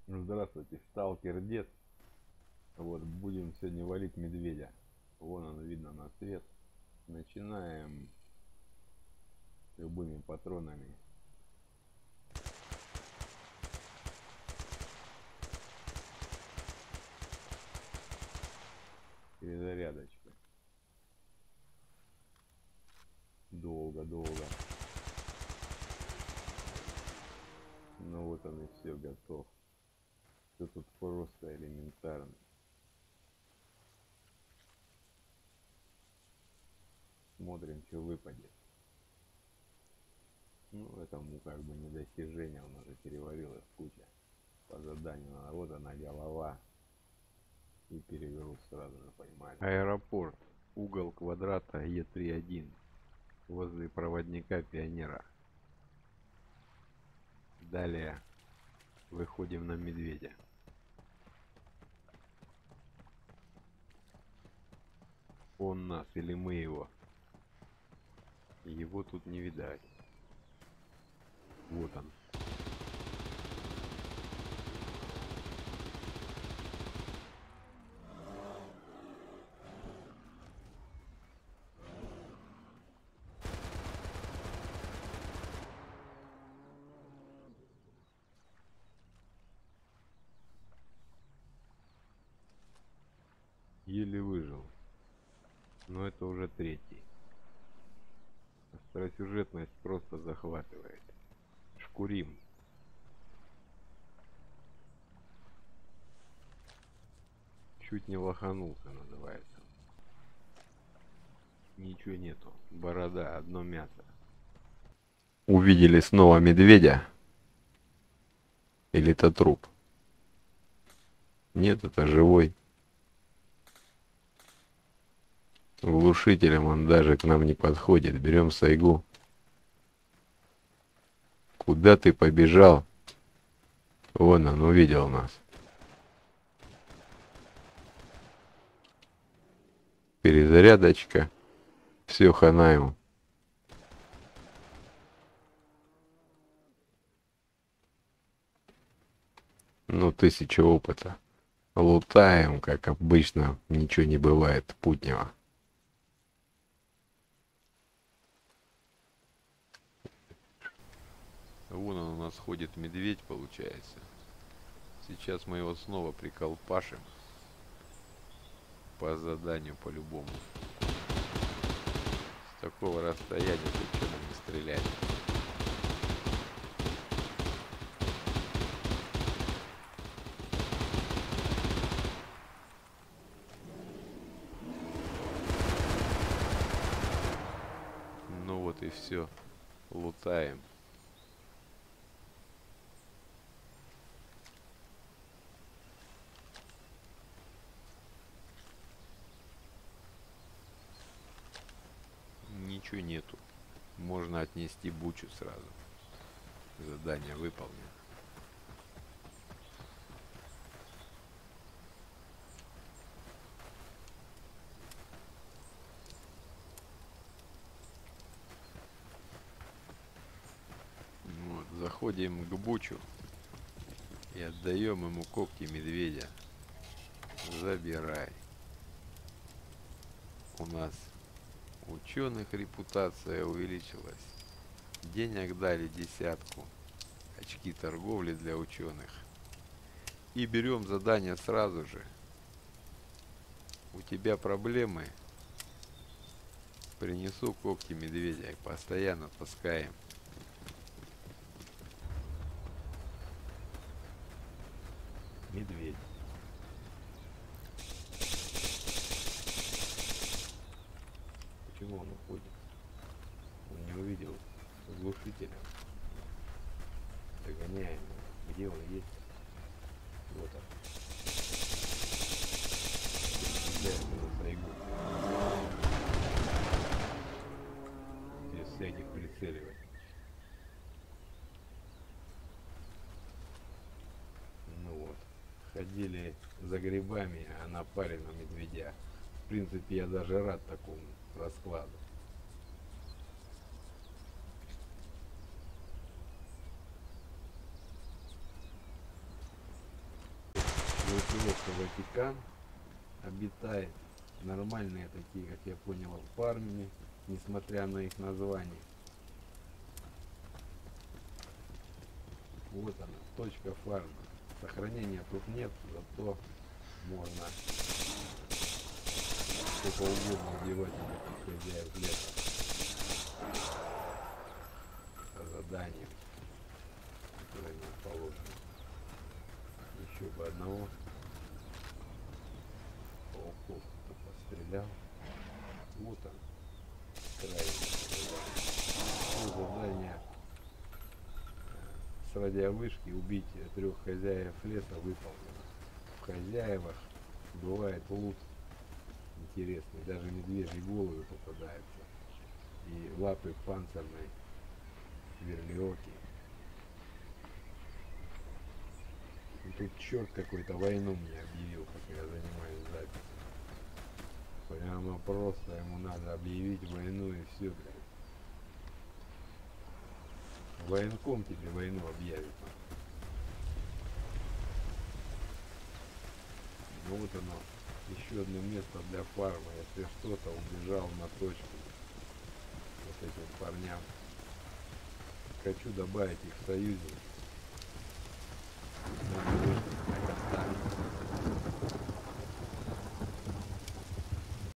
Здравствуйте, сталкер дед. Вот будем сегодня валить медведя. Вон он, видно на свет. Начинаем любыми патронами. Перезарядочка. Долго. Ну вот он и все, готов. Все тут просто элементарно. Смотрим, что выпадет. Ну, этому как бы не достижение, он уже переварил их куча. По заданию, вот она голова. И перевернул сразу же, поймали. Аэропорт. Угол квадрата Е31. Возле проводника Пионера. Далее выходим на медведя. Он нас или мы его? Его тут не видать. Вот он. Еле выжил. Но это уже третий. Остросюжетность просто захватывает. Шкурим. Чуть не лоханулся, называется. Ничего нету. Борода, одно мясо. Увидели снова медведя? Или это труп? Нет, это живой. Глушителем он даже к нам не подходит. Берем сайгу. Куда ты побежал? Вон он увидел нас. Перезарядочка. Все, хана ему. Ну, 1000 опыта. Лутаем, как обычно. Ничего не бывает путнего. Вон он у нас ходит, медведь, получается. Сейчас мы его снова приколпашим. По заданию, по-любому. С такого расстояния тут что-то не стрелять. Ну вот и все. Лутаем. Ничего нету. Можно отнести бучу сразу. Задание выполнено. Вот, заходим к бучу и отдаем ему когти медведя. Забирай. У нас ученых репутация увеличилась. Денег дали 10. Очки торговли для ученых. И берем задание сразу же. У тебя проблемы? Принесу когти медведя. Постоянно таскаем. Медведь. Почему он уходит? Он не увидел глушителя. Догоняем. Где он есть? Вот он. Без всяких прицеливаний. Ну вот. Ходили за грибами, а напали на медведя. В принципе, я даже рад такому раскладу. Группировка Ватикан обитает. Нормальные такие, как я понял, фармами, несмотря на их название. Вот она, точка фарма. Сохранения тут нет, зато можно сколько угодно убивать этих хозяев леса по заданиям, которые нам положено. Еще бы одного пауков кто пострелял. Вот он, крайне задание с радиовышки убить 3 хозяев леса выполнено. В хозяевах бывает лут интересный, даже медвежьи головы попадаются и лапы панцирной верлиоки. И тут черт какой-то войну мне объявил, пока я занимаюсь записью. Прямо просто ему надо объявить войну и все, блядь. Военком тебе войну объявит. Ну вот оно, еще одно место для фарма. Если что-то, убежал на точку вот этим парням. Хочу добавить их в союзники.